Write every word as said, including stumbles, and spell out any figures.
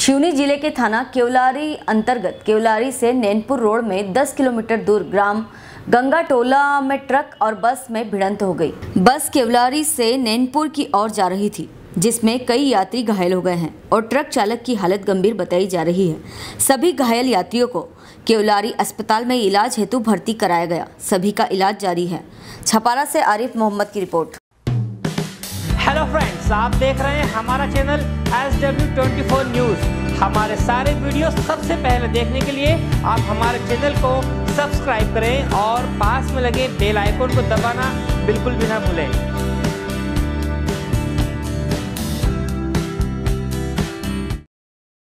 सिवनी जिले के थाना केवलारी अंतर्गत केवलारी से नैनपुर रोड में दस किलोमीटर दूर ग्राम गंगाटोला में ट्रक और बस में भिड़ंत हो गई। बस केवलारी से नैनपुर की ओर जा रही थी, जिसमें कई यात्री घायल हो गए हैं और ट्रक चालक की हालत गंभीर बताई जा रही है। सभी घायल यात्रियों को केवलारी अस्पताल में इलाज हेतु भर्ती कराया गया। सभी का इलाज जारी है। छपारा से आरिफ मोहम्मद की रिपोर्ट। हेलो फ्रेंड्स, आप देख रहे हैं हमारा channel S W twenty four news. हमारे सारे वीडियो सबसे पहले देखने के लिए आप हमारे चैनल को सब्सक्राइब करें और पास में लगे बेल आइकन को दबाना बिल्कुल भी ना भूलें।